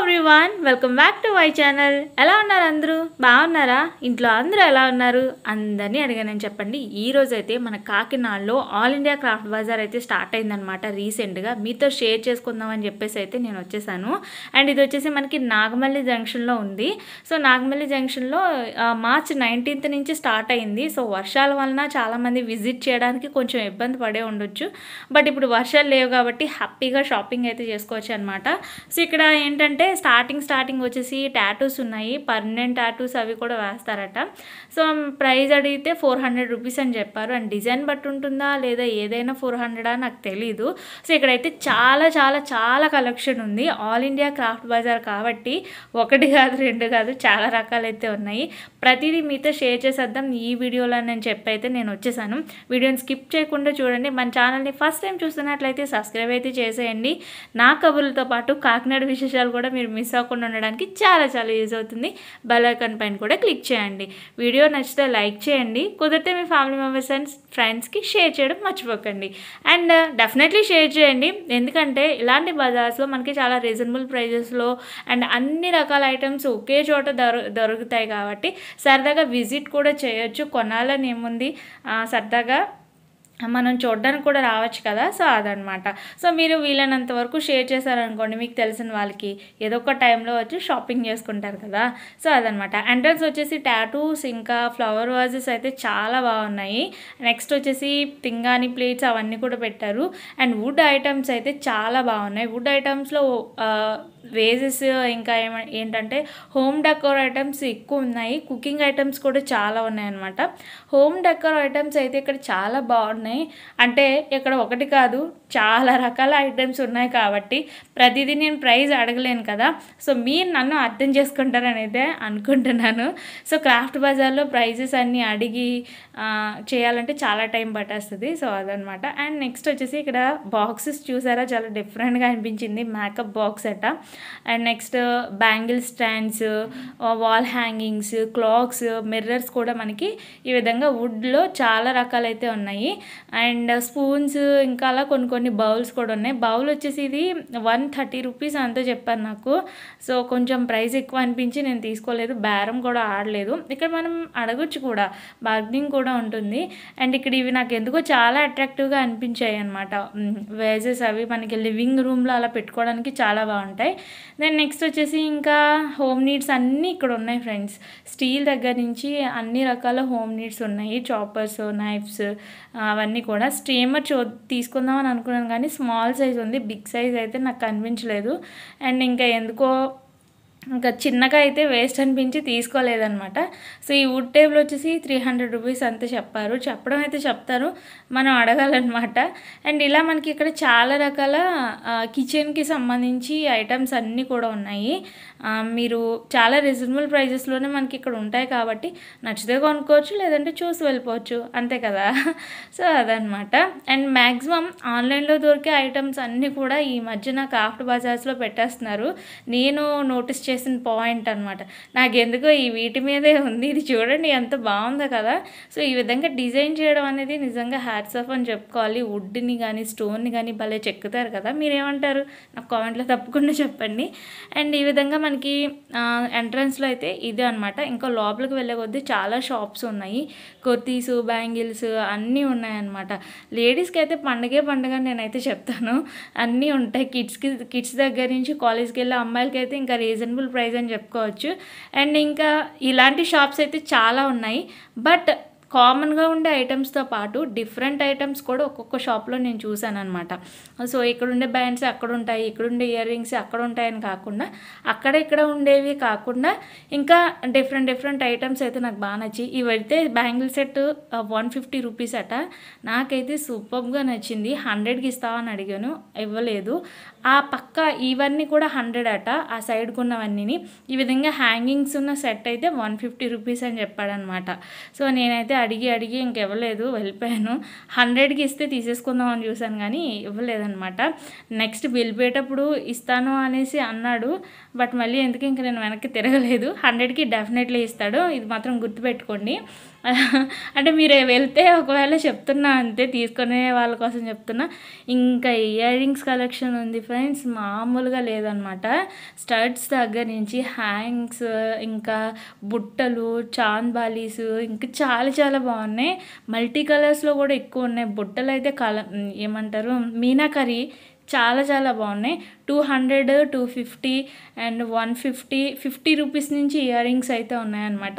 Everyone welcome back to my channel. ఎలా ఉన్నారు అందరూ? బాగున్నారా? ఇంట్లో అందరూ ఎలా ఉన్నారు? అందరినీ అడిగానని చెప్పండి. ఈరోజు అయితే మన కాకినాడలో ఆల్ ఇండియా క్రాఫ్ట్ బజార్ అయితే స్టార్ట్ అయిందనమాట. రీసెంట్గా మీతో షేర్ చేసుకుందామని చెప్పేసి అయితే నేను వచ్చేసాను. అండ్ ఇది వచ్చేసి మనకి నాగమల్లి జంక్షన్లో ఉంది. సో నాగమల్లి జంక్షన్లో మార్చ్ 19th నుంచి స్టార్ట్ అయింది. సో వర్షాల వలన చాలామంది విజిట్ చేయడానికి కొంచెం ఇబ్బంది పడే ఉండొచ్చు. బట్ ఇప్పుడు వర్షాలు లేవు కాబట్టి హ్యాపీగా షాపింగ్ అయితే చేసుకోవచ్చు అనమాట. సో ఇక్కడ ఏంటంటే స్టార్టింగ్ వచ్చేసి టాటూస్ ఉన్నాయి. పర్మనెంట్ టాటూస్ అవి కూడా వేస్తారట. సో ప్రైస్ అడిగితే 400 రూపీస్ అని చెప్పారు. అండ్ డిజైన్ బట్టి ఉంటుందా లేదా ఏదైనా 400 నాకు తెలీదు. సో ఇక్కడైతే చాలా చాలా చాలా కలెక్షన్ ఉంది. ఆల్ ఇండియా క్రాఫ్ట్ బజార్ కాబట్టి ఒకటి కాదు రెండు కాదు చాలా రకాలైతే ఉన్నాయి. ప్రతిదీ మీతో షేర్ చేసేద్దాం ఈ వీడియోలో నేను చెప్పైతే నేను వచ్చేసాను. వీడియోని స్కిప్ చేయకుండా చూడండి. మన ఛానల్ని ఫస్ట్ టైం చూస్తున్నట్లయితే సబ్స్క్రైబ్ అయితే చేసేయండి. నా కబుర్లతో పాటు కాకినాడ విశేషాలు కూడా మీరు మిస్ అవ్వకుండా ఉండడానికి చాలా చాలా యూజ్ అవుతుంది. బెల్ ఐకాన్ పైన కూడా క్లిక్ చేయండి. వీడియో నచ్చితే లైక్ చేయండి. కుదిరితే మీ ఫ్యామిలీ మెంబర్స్ అండ్ ఫ్రెండ్స్కి షేర్ చేయడం మర్చిపోకండి. అండ్ డెఫినెట్లీ షేర్ చేయండి. ఎందుకంటే ఇలాంటి బజార్స్లో మనకి చాలా రీజనబుల్ ప్రైజెస్లో అండ్ అన్ని రకాల ఐటమ్స్ ఒకే చోట దొరుకుతాయి కాబట్టి సరదాగా విజిట్ కూడా చేయొచ్చు. కొనాలని ఏముంది, సరదాగా మనం చూడడానికి కూడా రావచ్చు కదా. సో అదనమాట. సో మీరు వీలైనంత వరకు షేర్ చేశారనుకోండి మీకు తెలిసిన వాళ్ళకి ఏదో ఒక టైంలో వచ్చి షాపింగ్ చేసుకుంటారు కదా. సో అదనమాట. ఎంట్రన్స్ వచ్చేసి టాటూస్ ఇంకా ఫ్లవర్ వాజెస్ అయితే చాలా బాగున్నాయి. నెక్స్ట్ వచ్చేసి పింగాణి ప్లేట్స్ అవన్నీ కూడా పెట్టారు. అండ్ వుడ్ ఐటమ్స్ అయితే చాలా బాగున్నాయి. వుడ్ ఐటమ్స్లో వేజెస్ ఇంకా ఏంటంటే హోమ్ డెకోర్ ఐటమ్స్ ఎక్కువ ఉన్నాయి. కుకింగ్ ఐటమ్స్ కూడా చాలా ఉన్నాయన్నమాట. హోమ్ డెకోర్ ఐటమ్స్ అయితే ఇక్కడ చాలా బాగున్నాయి. అంటే ఇక్కడ ఒకటి కాదు చాలా రకాల ఐటమ్స్ ఉన్నాయి కాబట్టి ప్రతిదీ నేను ప్రైస్ అడగలేను కదా. సో మీరు నన్ను అర్థం చేసుకుంటారని అయితే అనుకుంటున్నాను. సో క్రాఫ్ట్ బజార్లో ప్రైజెస్ అన్నీ అడిగి చేయాలంటే చాలా టైం పట్టేస్తుంది. సో అదనమాట. అండ్ నెక్స్ట్ వచ్చేసి ఇక్కడ బాక్సెస్ చూసారా, చాలా డిఫరెంట్గా అనిపించింది. మేకప్ బాక్స్ అట. And next bangle stands, wall hangings, clocks, mirrors కూడా మనకి ఈ విధంగా వుడ్లో చాలా రకాలైతే ఉన్నాయి. అండ్ స్పూన్స్ ఇంకా అలా కొన్ని బౌల్స్ కూడా ఉన్నాయి. బౌల్ వచ్చేసి ఇది 130 రూపీస్ అంతా చెప్పారు నాకు. సో కొంచెం ప్రైస్ ఎక్కువ అనిపించి నేను తీసుకోలేదు, బేరం కూడా ఆడలేదు. ఇక్కడ మనం అడగొచ్చు కూడా, బార్గెనింగ్ కూడా ఉంటుంది. అండ్ ఇక్కడ ఇవి నాకు ఎందుకో చాలా అట్రాక్టివ్గా అనిపించాయి అనమాట. వేజెస్ అవి మనకి లివింగ్ రూమ్లో అలా పెట్టుకోవడానికి చాలా బాగుంటాయి. దెన్ నెక్స్ట్ వచ్చేసి ఇంకా హోమ్ నీడ్స్ అన్నీ ఇక్కడ ఉన్నాయి ఫ్రెండ్స్. స్టీల్ దగ్గర నుంచి అన్ని రకాల హోమ్ నీడ్స్ ఉన్నాయి. చాపర్స్, నైఫ్స్ అవన్నీ కూడా. స్టీమర్ తీసుకుందామని అనుకున్నాను కానీ స్మాల్ సైజ్ ఉంది, బిగ్ సైజ్ అయితే నాకు కనిపించలేదు. అండ్ ఇంకా ఎందుకో ఇంకా చిన్నగా అయితే వేస్ట్ అనిపించి తీసుకోలేదన్నమాట. సో ఈ వుడ్ టేబుల్ వచ్చేసి 300 రూపీస్ అంతే చెప్పారు. చెప్పడం అయితే చెప్తారు, మనం అడగాలన్నమాట. అండ్ ఇలా మనకి ఇక్కడ చాలా రకాల కిచెన్కి సంబంధించి ఐటమ్స్ అన్నీ కూడా ఉన్నాయి. మీరు చాలా రీజనబుల్ ప్రైజెస్లోనే మనకి ఇక్కడ ఉంటాయి కాబట్టి నచ్చితే కొనుక్కోవచ్చు, లేదంటే చూసి వెళ్ళిపోవచ్చు, అంతే కదా. సో అదనమాట. అండ్ మ్యాక్సిమం ఆన్లైన్లో దొరికే ఐటమ్స్ అన్నీ కూడా ఈ మధ్యన క్రాఫ్ట్ బజార్స్లో పెట్టేస్తున్నారు. నేను నోటీస్ చేసిన పాయింట్ అనమాట. నాకు ఎందుకో ఈ వీటి మీదే ఉంది. ఇది చూడండి ఎంత బాగుందో కదా. సో ఈ విధంగా డిజైన్ చేయడం అనేది నిజంగా హ్యాట్స్ ఆఫ్ అని చెప్పుకోవాలి. వుడ్ని కానీ స్టోన్ని కానీ భలే చెక్కుతారు కదా. మీరేమంటారు నాకు కామెంట్లో తప్పకుండా చెప్పండి. అండ్ ఈ విధంగా మనకి ఎంట్రన్స్లో అయితే ఇదే అనమాట. ఇంకా లోపలికి వెళ్ళే కొద్దీ చాలా షాప్స్ ఉన్నాయి. కుర్తీస్, బ్యాంగిల్స్ అన్నీ ఉన్నాయన్నమాట. లేడీస్కి అయితే పండగ నేనైతే చెప్తాను. అన్నీ ఉంటాయి. కిడ్స్ దగ్గర నుంచి కాలేజ్కి వెళ్ళే అమ్మాయిలకి అయితే ఇంకా రీజనబుల్ ప్రైస్ అని చెప్పుకోవచ్చు. అండ్ ఇంకా ఇలాంటి షాప్స్ అయితే చాలా ఉన్నాయి. బట్ కామన్గా ఉండే ఐటమ్స్తో పాటు డిఫరెంట్ ఐటమ్స్ కూడా ఒక్కొక్క షాప్లో నేను చూసాను అనమాట. సో ఇక్కడ ఉండే బ్యాండ్స్ అక్కడ ఉంటాయి, ఇక్కడ ఉండే ఇయర్ రింగ్స్ అక్కడ ఉంటాయని కాకుండా ఇక్కడ ఉండేవి కాకుండా ఇంకా డిఫరెంట్ ఐటమ్స్ అయితే నాకు బాగా నచ్చి. ఇవైతే బ్యాంగిల్ సెట్ 150 రూపీస్ అట. నాకైతే సూపర్గా నచ్చింది. 100కి ఇస్తావని అడిగాను, ఇవ్వలేదు. ఆ పక్క ఇవన్నీ కూడా 100 అట, ఆ సైడ్కి ఉన్నవన్నీ. ఈ విధంగా హ్యాంగింగ్స్ ఉన్న సెట్ అయితే 150 రూపీస్ అని చెప్పాడనమాట. సో నేనైతే అడిగి ఇంకెవ్వలేదు, వెళ్ళిపోయాను. 100కి ఇస్తే తీసేసుకుందామని చూశాను కానీ ఇవ్వలేదన్నమాట. నెక్స్ట్ బిల్ పెట్టేటప్పుడు ఇస్తాను అనేసి అన్నాడు. బట్ మళ్ళీ ఎందుకు ఇంక నేను వెనక్కి తిరగలేదు. 100కి డెఫినెట్లీ ఇస్తాడు, ఇది మాత్రం గుర్తుపెట్టుకోండి. అంటే మీరు వెళ్తే ఒకవేళ చెప్తున్నా అంతే, తీసుకునే వాళ్ళ కోసం చెప్తున్నా. ఇంకా ఇయర్ రింగ్స్ కలెక్షన్ ఉంది ఫ్రెండ్స్, మామూలుగా లేదనమాట. స్టడ్స్ దగ్గర నుంచి హ్యాంగ్స్, ఇంకా బుట్టలు, చాంద్ బాలీస్, ఇంకా చాలా చాలా బాగున్నాయి. మల్టీ కలర్స్లో కూడా ఎక్కువ ఉన్నాయి. బుట్టలు అయితే ఏమంటారు మీనాకరీ చాలా చాలా బాగున్నాయి. 200, 250 అండ్ 150, 50 రూపీస్ నుంచి ఇయర్ రింగ్స్ అయితే ఉన్నాయన్నమాట.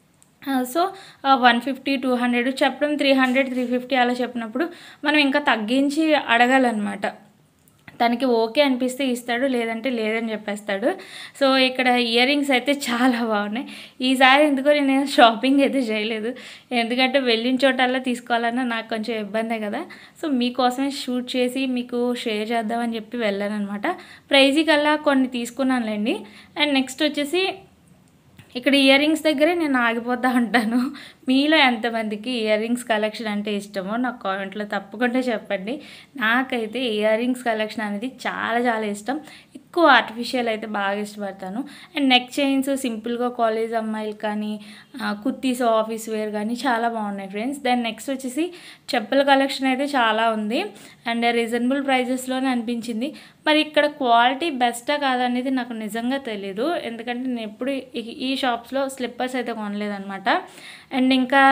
సో 150, 200 చెప్పడం, 300, 350 అలా చెప్పినప్పుడు మనం ఇంకా తగ్గించి అడగాలన్నమాట. తనకి ఓకే అనిపిస్తే ఇస్తాడు, లేదంటే లేదని చెప్పేస్తాడు. సో ఇక్కడ ఇయర్ రింగ్స్ అయితే చాలా బాగున్నాయి. ఈసారి ఎందుకో నేను షాపింగ్ అయితే చేయలేదు, ఎందుకంటే వెళ్ళిన చోటల్లా తీసుకోవాలన్నా నాకు కొంచెం ఇబ్బందే కదా. సో మీకోసమే షూట్ చేసి మీకు షేర్ చేద్దామని చెప్పి వెళ్ళాను అనమాట. ప్రైజీ కల్లా కొన్ని తీసుకున్నానులేండి. అండ్ నెక్స్ట్ వచ్చేసి ఇక్కడ ఇయర్ రింగ్స్ దగ్గరే నేను ఆగిపోతూ ఉంటాను. మీలో ఎంతమందికి ఇయర్ రింగ్స్ కలెక్షన్ అంటే ఇష్టమో నాకు కామెంట్లో తప్పకుండా చెప్పండి. నాకైతే ఇయర్ రింగ్స్ కలెక్షన్ అనేది చాలా చాలా ఇష్టం. ఎక్కువ ఆర్టిఫిషియల్ అయితే బాగా ఇష్టపడతాను. అండ్ నెక్ చైన్స్ సింపుల్గా కాలేజ్ అమ్మాయిలు కానీ, కుర్తీస్ ఆఫీస్ వేర్ కానీ చాలా బాగున్నాయి ఫ్రెండ్స్. దెన్ నెక్స్ట్ వచ్చేసి చెప్పుల కలెక్షన్ అయితే చాలా ఉంది అండ్ రీజనబుల్ ప్రైజెస్లోనే అనిపించింది. మరి ఇక్కడ క్వాలిటీ బెస్టా కాదనేది నాకు నిజంగా తెలీదు, ఎందుకంటే నేను ఎప్పుడు ఈ షాప్స్లో స్లిప్పర్స్ అయితే కొనలేదన్నమాట. అండ్ ఇంకా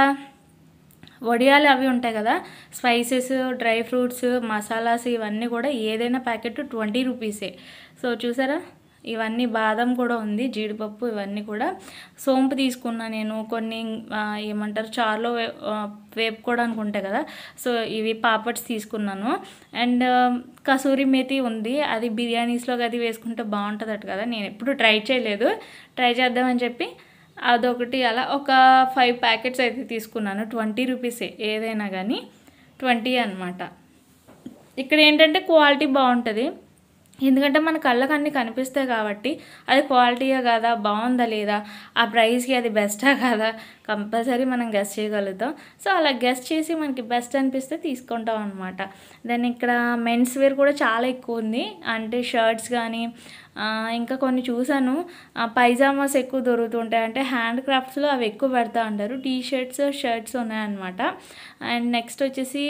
వడియాలు అవి ఉంటాయి కదా, స్పైసెస్, డ్రై ఫ్రూట్స్, మసాలాస్, ఇవన్నీ కూడా ఏదైనా ప్యాకెట్ 20 రూపీసే. సో చూసారా, ఇవన్నీ బాదం కూడా ఉంది, జీడిపప్పు, ఇవన్నీ కూడా. సోంపు తీసుకున్నా నేను, కొన్ని ఏమంటారు చారులో వేపుకోవడానికి ఉంటాయి కదా, సో ఇవి పాపడ్స్ తీసుకున్నాను. అండ్ కసూరి మేతి ఉంది, అది బిర్యానీస్లోకి అది వేసుకుంటే బాగుంటుంది కదా. నేను ఎప్పుడు ట్రై చేయలేదు, ట్రై చేద్దామని చెప్పి అదొకటి అలా ఒక 5 ప్యాకెట్స్ అయితే తీసుకున్నాను. 20 రూపీసే ఏదైనా కానీ, 20 అనమాట. ఇక్కడ ఏంటంటే క్వాలిటీ బాగుంటుంది, ఎందుకంటే మన కళ్ళకు అన్నీ కనిపిస్తాయి కాబట్టి అది క్వాలిటీయా కాదా, బాగుందా లేదా, ఆ ప్రైస్కి అది బెస్టా కాదా కంపల్సరీ మనం గెస్ చేయగలుగుతాం. సో అలా గెస్ చేసి మనకి బెస్ట్ అనిపిస్తే తీసుకుంటాం అనమాట. దెన్ ఇక్కడ మెన్స్ వేర్ కూడా చాలా ఎక్కువ ఉంది, అంటే షర్ట్స్ కానీ, ఇంకా కొన్ని చూసాను పైజామాస్ ఎక్కువ దొరుకుతుంటాయి, అంటే హ్యాండ్ క్రాఫ్ట్స్లో అవి ఎక్కువ పెడతా ఉంటారు. టీ షర్ట్స్ ఉన్నాయన్నమాట. అండ్ నెక్స్ట్ వచ్చేసి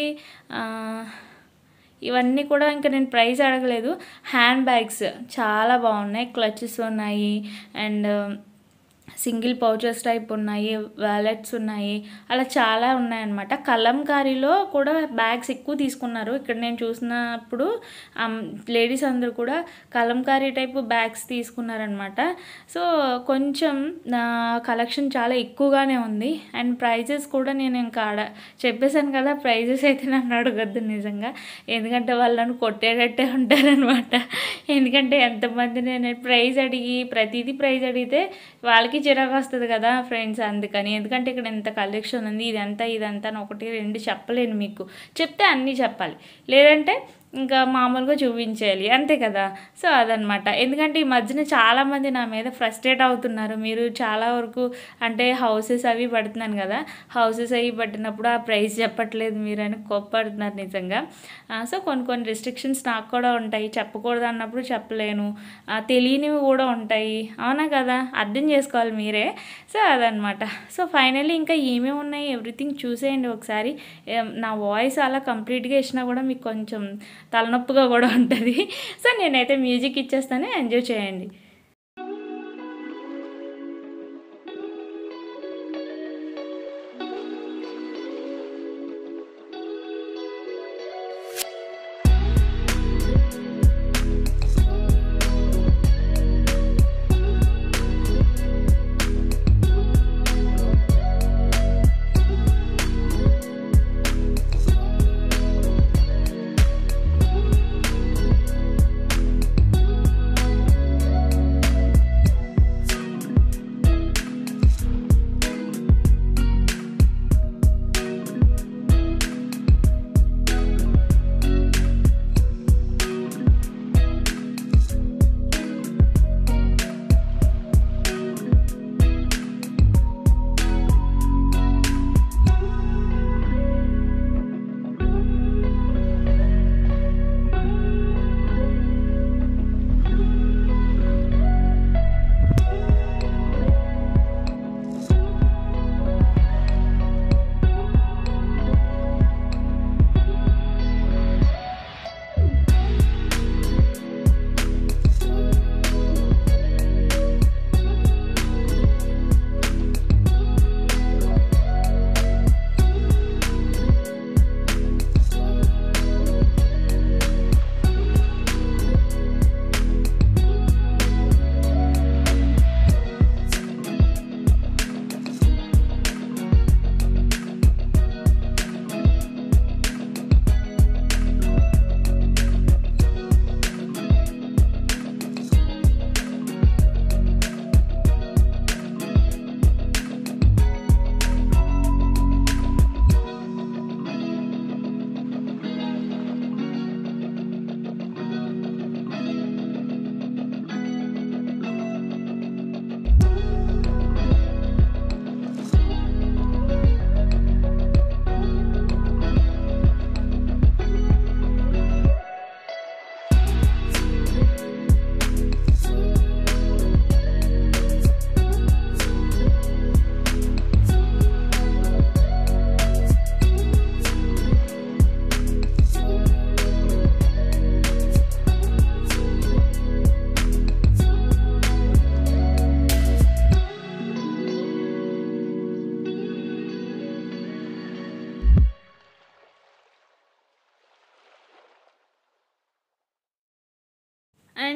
ఇవన్నీ కూడా ఇంకా నేను ప్రైస్ అడగలేదు. హ్యాండ్ బ్యాగ్స్ చాలా బాగున్నాయి, క్లచెస్ ఉన్నాయి అండ్ సింగిల్ పౌచెస్ టైప్ ఉన్నాయి, వ్యాలెట్స్ ఉన్నాయి, అలా చాలా ఉన్నాయన్నమాట. కలంకారీలో కూడా బ్యాగ్స్ ఎక్కువ తీసుకున్నారు. ఇక్కడ నేను చూసినప్పుడు లేడీస్ అందరూ కూడా కలంకారీ టైప్ బ్యాగ్స్ తీసుకున్నారనమాట. సో కొంచెం కలెక్షన్ చాలా ఎక్కువగానే ఉంది. అండ్ ప్రైజెస్ కూడా నేను ఇంకా చెప్పేశాను కదా, ప్రైజెస్ అయితే నన్ను అడగద్దు నిజంగా, ఎందుకంటే వాళ్ళని కొట్టేటట్టే ఉంటారనమాట. ఎందుకంటే ఎంతమంది నేను ప్రైజ్ అడిగి ప్రతిదీ ప్రైజ్ అడిగితే వాళ్ళకి చిరాకు వస్తుంది కదా ఫ్రెండ్స్, అందుకని. ఎందుకంటే ఇక్కడ ఎంత కలెక్షన్ ఉంది, ఇదంతా అని 1, 2 చెప్పలేను. మీకు చెప్తే అన్నీ చెప్పాలి, లేదంటే ఇంకా మామూలుగా చూపించేయాలి, అంతే కదా. సో అదనమాట. ఎందుకంటే ఈ మధ్యన చాలామంది నా మీద ఫ్రస్ట్రేట్ అవుతున్నారు. మీరు చాలా వరకు అంటే హౌసెస్ అవి పడుతున్నాను కదా, హౌసెస్ అవి పట్టినప్పుడు ఆ ప్రైస్ చెప్పట్లేదు మీరు అని కోప్పడుతున్నారు నిజంగా. సో కొన్ని రిస్ట్రిక్షన్స్ నాకు కూడా ఉంటాయి, చెప్పకూడదు అన్నప్పుడు చెప్పలేను, తెలియనివి కూడా ఉంటాయి, అవునా కదా, అర్థం చేసుకోవాలి మీరే. సో అదనమాట. సో ఫైనల్లీ ఇంకా ఏమేమి ఉన్నాయి ఎవ్రీథింగ్ చూసేయండి ఒకసారి. నా వాయిస్ అలా కంప్లీట్గా ఇచ్చినా కూడా మీకు కొంచెం తలనొప్పిగా కూడా ఉంటుంది. సో నేనైతే మ్యూజిక్ ఇచ్చేస్తాను, ఎంజాయ్ చేయండి.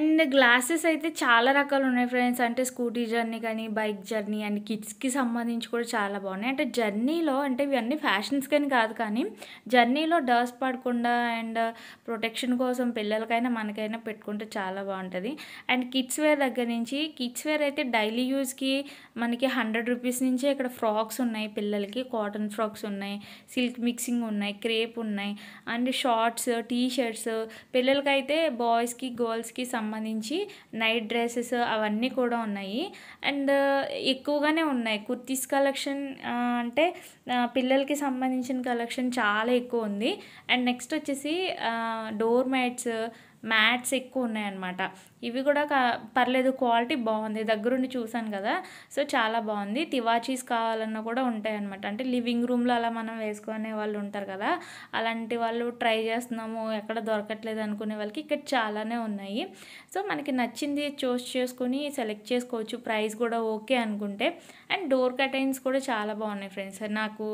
అండ్ గ్లాసెస్ అయితే చాలా రకాలు ఉన్నాయి ఫ్రెండ్స్. అంటే స్కూటీ జర్నీ కానీ, బైక్ జర్నీ అండ్ కిడ్స్‌కి సంబంధించి కూడా చాలా బాగున్నాయి. అంటే జర్నీలో అంటే ఇవన్నీ ఫ్యాషన్స్‌కని కాదు కానీ, జర్నీలో డస్ట్ పడకుండా అండ్ ప్రొటెక్షన్ కోసం పిల్లలకైనా, మనకైనా పెట్టుకుంటే చాలా బాగుంటది. అండ్ కిడ్స్ వేర్ దగ్గర నుంచి కిడ్స్ వేర్ అయితే డైలీ యూజ్‌కి మనకి 100 రూపీస్ నుంచే ఇక్కడ ఫ్రాక్స్ ఉన్నాయి పిల్లలకి. కాటన్ ఫ్రాక్స్ ఉన్నాయి, సిల్క్ మిక్సింగ్ ఉన్నాయి, క్రేప్ ఉన్నాయి అండ్ షార్ట్స్, టీ షర్ట్స్, పిల్లలకైతే బాయ్స్‌కి, గర్ల్స్‌కి సంబంధించి నైట్ డ్రెసెస్ అవన్నీ కూడా ఉన్నాయి. అండ్ ఎక్కువగానే ఉన్నాయి. కుర్తీస్ కలెక్షన్ అంటే పిల్లలకి సంబంధించిన కలెక్షన్ చాలా ఎక్కువ ఉంది. అండ్ నెక్స్ట్ వచ్చేసి డోర్ మ్యాట్స్ ఎక్కువ ఉన్నాయన్నమాట. ఇవి కూడా పర్లేదు, క్వాలిటీ బాగుంది. దగ్గరుండి చూసాను కదా, సో చాలా బాగుంది. తివాచీస్ కావాలన్నా కూడా ఉంటాయన్నమాట. అంటే లివింగ్ రూమ్లో అలా మనం వేసుకునే వాళ్ళు ఉంటారు కదా, అలాంటి వాళ్ళు ట్రై చేస్తున్నాము ఎక్కడ దొరకట్లేదు అనుకునే వాళ్ళకి ఇక్కడ చాలానే ఉన్నాయి. సో మనకి నచ్చింది చూస్ చేసుకుని సెలెక్ట్ చేసుకోవచ్చు, ప్రైస్ కూడా ఓకే అనుకుంటే. అండ్ డోర్ కర్టైన్స్ కూడా చాలా బాగున్నాయి ఫ్రెండ్స్. నాకు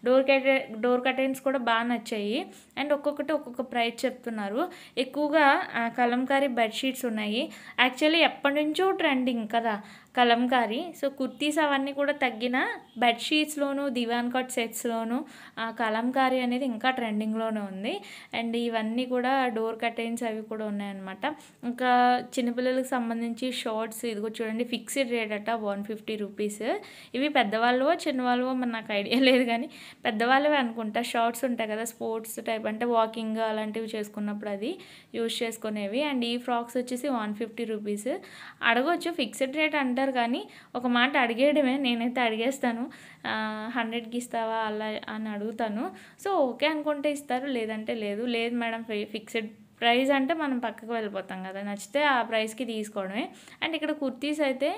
డోర్ కర్టైన్స్ కూడా బాగా నచ్చాయి. అండ్ ఒక్కొక్కటి ఒక్కొక్క ప్రైస్ చెప్తున్నారు. ఎక్కువగా కలంకారీ బెడ్షీట్స్ ఉన్నాయి. యాక్చువల్లీ ఎప్పటి నుంచో ట్రెండింగ్ కదా కలంకారీ. సో కుర్తీస్ అవన్నీ కూడా తగ్గిన బెడ్షీట్స్లోను, దివాన్ కట్ సెట్స్లోను కలంకారీ అనేది ఇంకా ట్రెండింగ్లోనే ఉంది. అండ్ ఇవన్నీ కూడా డోర్ కర్టైన్స్ అవి కూడా ఉన్నాయన్నమాట. ఇంకా చిన్నపిల్లలకు సంబంధించి షార్ట్స్ ఇదిగో చూడండి, ఫిక్స్డ్ రేట్ అట 150 రూపీస్. ఇవి పెద్దవాళ్ళవో చిన్నవాళ్ళవో మరి నాకు ఐడియా లేదు కానీ పెద్దవాళ్ళవే అనుకుంటా. షార్ట్స్ ఉంటాయి కదా స్పోర్ట్స్ టైప్, అంటే వాకింగ్ అలాంటివి చేసుకున్నప్పుడు అది యూజ్ చేసుకునేవి. అండ్ ఈ ఫ్రాక్స్ వచ్చేసి 150 రూపీస్. అడగవచ్చు, ఫిక్స్డ్ రేట్ అంటారు కానీ ఒక మాట అడిగేయడమే. నేనైతే అడిగేస్తాను, 100కి ఇస్తావా అలా అని అడుగుతాను. సో ఓకే అనుకుంటే ఇస్తారు, లేదంటే లేదు మేడం ఫిక్స్డ్ ప్రైస్ అంటే మనం పక్కకు వెళ్ళిపోతాం కదా, నచ్చితే ఆ ప్రైస్కి తీసుకోవడమే. అండ్ ఇక్కడ కుర్తీస్ అయితే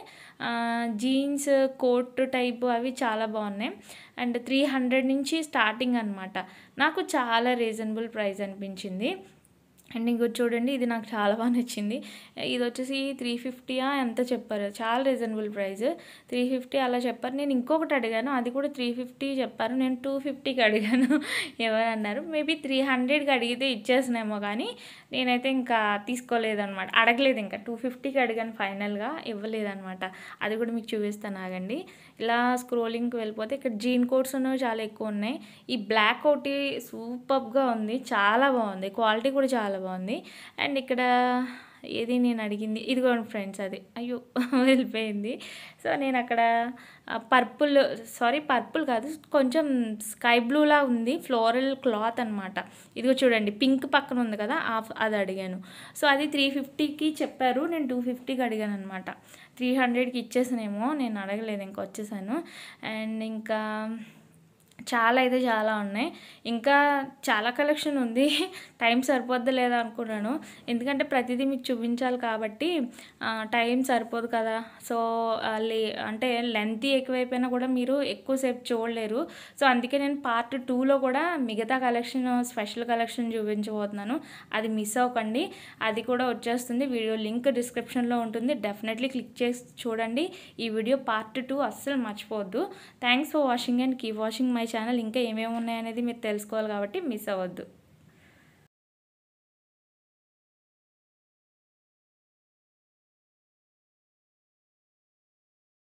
జీన్స్, కోట్ టైపు అవి చాలా బాగున్నాయి. అండ్ 300 నుంచి స్టార్టింగ్ అనమాట. నాకు చాలా రీజనబుల్ ప్రైస్ అనిపించింది. అండ్ ఇంకోటి చూడండి, ఇది నాకు చాలా బాగా నచ్చింది. ఇది వచ్చేసి 350 ఎంత చెప్పారు, చాలా రీజనబుల్ ప్రైస్. 350 అలా చెప్పారు. నేను ఇంకొకటి అడిగాను, అది కూడా 350 చెప్పారు. నేను 250కి అడిగాను. ఎవరు అన్నారు మేబీ 300కి అడిగితే ఇచ్చేసినేమో, కానీ నేనైతే ఇంకా తీసుకోలేదన్నమాట, అడగలేదు. ఇంకా 250కి అడిగాను, ఫైనల్గా ఇవ్వలేదన్నమాట. అది కూడా మీకు చూపిస్తాను ఆగండి. ఇలా స్క్రోలింగ్కి వెళ్ళిపోతే ఇక్కడ జీన్ కోట్స్ ఉన్నవి చాలా ఎక్కువ ఉన్నాయి. ఈ బ్లాక్ ఒకటి సూపర్గా ఉంది, చాలా బాగుంది, క్వాలిటీ కూడా చాలా బాగుంది. అండ్ ఇక్కడ ఏది నేను అడిగింది, ఇదిగోండి ఫ్రెండ్స్, అది అయ్యో వెళ్ళిపోయింది. సో నేను అక్కడ పర్పుల్ కాదు, కొంచెం స్కై బ్లూలా ఉంది, ఫ్లోరల్ క్లాత్ అనమాట. ఇదిగో చూడండి, పింక్ పక్కన ఉంది కదా, అది అడిగాను. సో అది 350కి చెప్పారు, నేను 250కి అడిగాను అనమాట. 300కి ఇచ్చేసానేమో, నేను అడగలేదు, ఇంకా వచ్చేసాను. అండ్ ఇంకా చాలా ఉన్నాయి. ఇంకా చాలా కలెక్షన్ ఉంది. టైం సరిపోద్దా లేదా అనుకున్నాను, ఎందుకంటే ప్రతిదీ మీకు చూపించాలి కాబట్టి టైం సరిపోదు కదా. సో అంటే లెంత్ ఎక్కువైపోయినా కూడా మీరు ఎక్కువసేపు చూడలేరు. సో అందుకే నేను పార్ట్ 2లో కూడా మిగతా కలెక్షన్, స్పెషల్ కలెక్షన్ చూపించబోతున్నాను. అది మిస్ అవ్వకండి, అది కూడా వచ్చేస్తుంది. వీడియో లింక్ డిస్క్రిప్షన్లో ఉంటుంది, డెఫినెట్లీ క్లిక్ చేసి చూడండి. ఈ వీడియో పార్ట్ 2 అస్సలు మర్చిపోవద్దు. Thanks for watching and keep watching my channel. ఇంకా ఏమేమి ఉన్నాయనేది మీరు తెలుసుకోవాలి కాబట్టి మిస్ అవ్వద్దు.